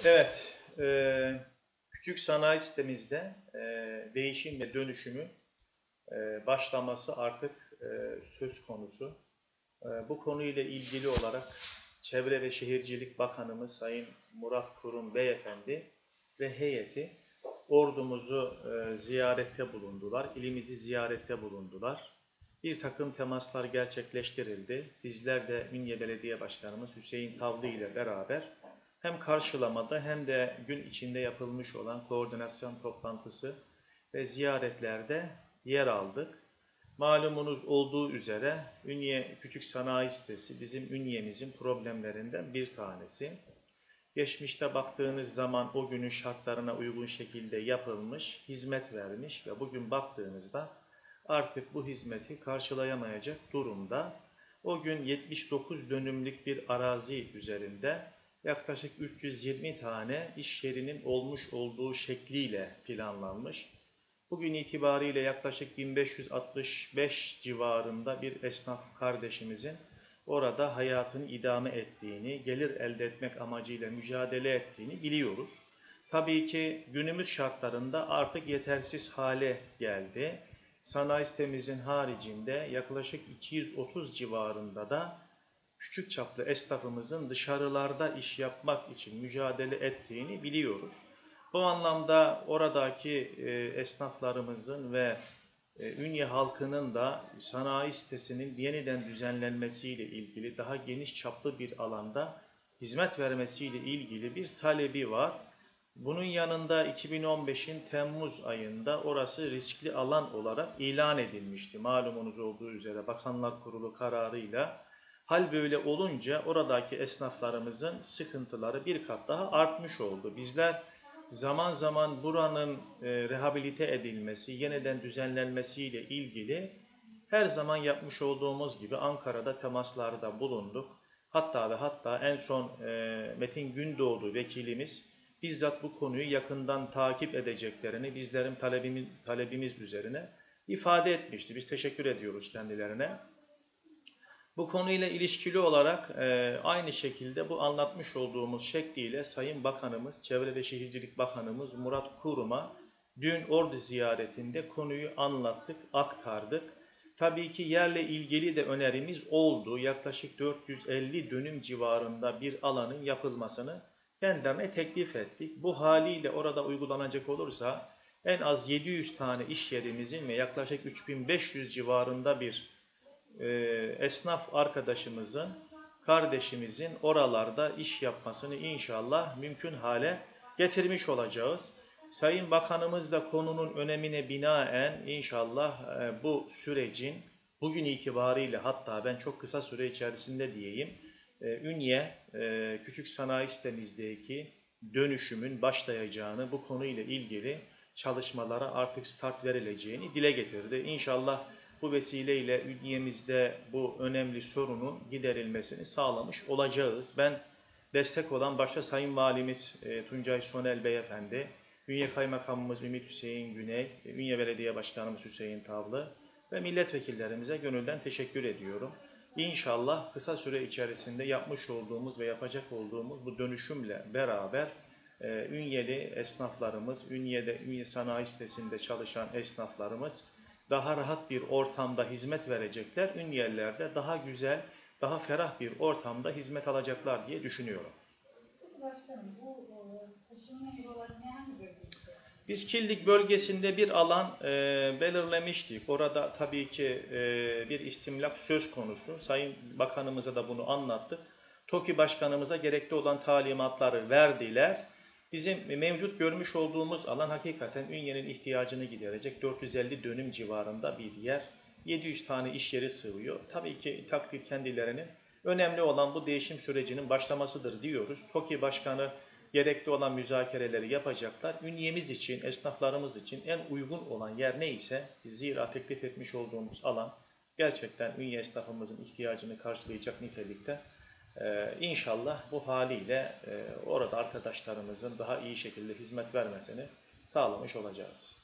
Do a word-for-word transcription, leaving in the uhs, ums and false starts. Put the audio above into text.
Evet, e, küçük sanayi sitemizde e, değişim ve dönüşümün e, başlaması artık e, söz konusu. E, bu konuyla ilgili olarak Çevre ve Şehircilik Bakanımız Sayın Murat Kurum Beyefendi ve heyeti ordumuzu e, ziyarette bulundular, ilimizi ziyarette bulundular. Bir takım temaslar gerçekleştirildi. Bizler de Ünye Belediye Başkanımız Hüseyin Tavlı ile beraber hem karşılamada hem de gün içinde yapılmış olan koordinasyon toplantısı ve ziyaretlerde yer aldık. Malumunuz olduğu üzere Ünye Küçük Sanayi Sitesi bizim Ünye'mizin problemlerinden bir tanesi. Geçmişte baktığınız zaman o günün şartlarına uygun şekilde yapılmış, hizmet vermiş ve bugün baktığınızda artık bu hizmeti karşılayamayacak durumda. O gün yetmiş dokuz dönümlük bir arazi üzerinde yaklaşık üç yüz yirmi tane iş yerinin olmuş olduğu şekliyle planlanmış. Bugün itibariyle yaklaşık bin beş yüz altmış beş civarında bir esnaf kardeşimizin orada hayatını idame ettiğini, gelir elde etmek amacıyla mücadele ettiğini biliyoruz. Tabii ki günümüz şartlarında artık yetersiz hale geldi. Sanayi sitemizin haricinde yaklaşık iki yüz otuz civarında da küçük çaplı esnafımızın dışarılarda iş yapmak için mücadele ettiğini biliyoruz. Bu anlamda oradaki esnaflarımızın ve Ünye halkının da sanayi sitesinin yeniden düzenlenmesiyle ilgili daha geniş çaplı bir alanda hizmet vermesiyle ilgili bir talebi var. Bunun yanında iki bin on beşin Temmuz ayında orası riskli alan olarak ilan edilmişti. Malumunuz olduğu üzere Bakanlar Kurulu kararıyla. Hal böyle olunca oradaki esnaflarımızın sıkıntıları bir kat daha artmış oldu. Bizler zaman zaman buranın e, rehabilite edilmesi, yeniden düzenlenmesiyle ilgili her zaman yapmış olduğumuz gibi Ankara'da temaslarda bulunduk. Hatta ve hatta en son e, Metin Gündoğdu vekilimiz bizzat bu konuyu yakından takip edeceklerini bizlerin talebimiz, talebimiz üzerine ifade etmişti. Biz teşekkür ediyoruz kendilerine. Bu konuyla ilişkili olarak e, aynı şekilde bu anlatmış olduğumuz şekliyle Sayın Bakanımız, Çevre ve Şehircilik Bakanımız Murat Kurum'a dün ordu ziyaretinde konuyu anlattık, aktardık. Tabii ki yerle ilgili de önerimiz oldu. Yaklaşık dört yüz elli dönüm civarında bir alanın yapılmasını kendilerine teklif ettik. Bu haliyle orada uygulanacak olursa en az yedi yüz tane iş yerimizin ve yaklaşık üç bin beş yüz civarında bir esnaf arkadaşımızın, kardeşimizin oralarda iş yapmasını inşallah mümkün hale getirmiş olacağız. Sayın Bakanımız da konunun önemine binaen inşallah bu sürecin bugün itibariyle hatta ben çok kısa süre içerisinde diyeyim, Ünye küçük sanayi sitemizdeki dönüşümün başlayacağını, bu konuyla ilgili çalışmalara artık start verileceğini dile getirdi. İnşallah bu vesileyle Ünye'mizde bu önemli sorunun giderilmesini sağlamış olacağız. Ben destek olan başta Sayın Valimiz e, Tuncay Sonel Beyefendi, Ünye Kaymakamımız Ümit Hüseyin Güney, Ünye Belediye Başkanımız Hüseyin Tavlı ve milletvekillerimize gönülden teşekkür ediyorum. İnşallah kısa süre içerisinde yapmış olduğumuz ve yapacak olduğumuz bu dönüşümle beraber e, Ünyeli esnaflarımız, Ünye'de Ünye Sanayi Sitesi'nde çalışan esnaflarımız daha rahat bir ortamda hizmet verecekler. Ünyelilerde daha güzel, daha ferah bir ortamda hizmet alacaklar diye düşünüyorum. Başkanım, bu taşınma yeri olarak ne hangi bölgede? Biz Kildik bölgesinde bir alan e, belirlemiştik. Orada tabii ki e, bir istimlak söz konusu. Sayın Bakanımıza da bunu anlattık. TOKİ Başkanımıza gerekli olan talimatları verdiler. Bizim mevcut görmüş olduğumuz alan hakikaten Ünye'nin ihtiyacını giderecek dört yüz elli dönüm civarında bir yer. yedi yüz tane iş yeri sığıyor. Tabii ki takdir kendilerinin. Önemli olan bu değişim sürecinin başlamasıdır diyoruz. TOKİ Başkanı gerekli olan müzakereleri yapacaklar. Ünye'miz için, esnaflarımız için en uygun olan yer neyse, zira teklif etmiş olduğumuz alan gerçekten Ünye esnafımızın ihtiyacını karşılayacak nitelikte. Ee, İnşallah bu haliyle e, orada arkadaşlarımızın daha iyi şekilde hizmet vermesini sağlamış olacağız.